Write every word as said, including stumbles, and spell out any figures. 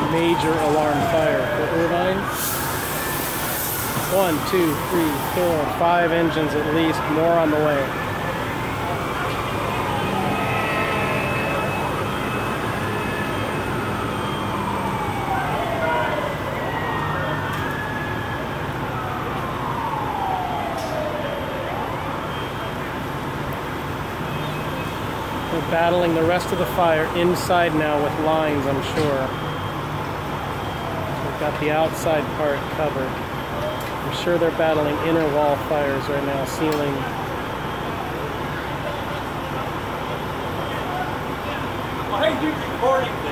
major alarm fire for Irvine. One, two, three, four, five engines at least, more on the way. We're battling the rest of the fire inside now with lines, I'm sure. We've got the outside part covered. I'm sure they're battling inner wall fires right now, ceiling. Well, hey, dude, recording.